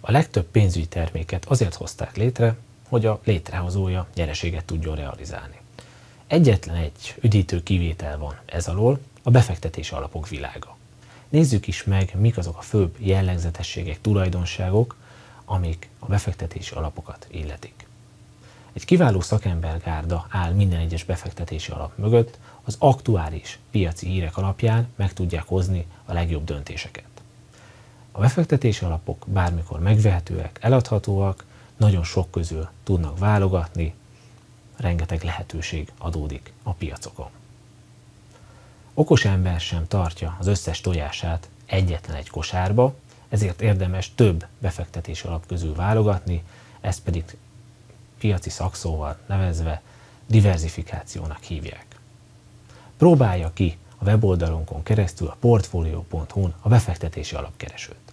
A legtöbb pénzügyi terméket azért hozták létre, hogy a létrehozója nyereséget tudjon realizálni. Egyetlen egy üdítő kivétel van ez alól, a befektetési alapok világa. Nézzük is meg, mik azok a főbb jellegzetességek, tulajdonságok, amik a befektetési alapokat illetik. Egy kiváló szakembergárda áll minden egyes befektetési alap mögött, az aktuális piaci hírek alapján meg tudják hozni a legjobb döntéseket. A befektetési alapok bármikor megvehetőek, eladhatóak, nagyon sok közül tudnak válogatni, rengeteg lehetőség adódik a piacokon. Okos ember sem tartja az összes tojását egyetlen egy kosárba, ezért érdemes több befektetési alap közül válogatni, ezt pedig piaci szakszóval nevezve diverzifikációnak hívják. Próbálja ki a weboldalunkon keresztül a portfolio.hu-n a befektetési alapkeresőt.